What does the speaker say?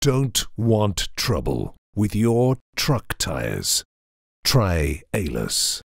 don't want trouble with your truck tires, try Aelus.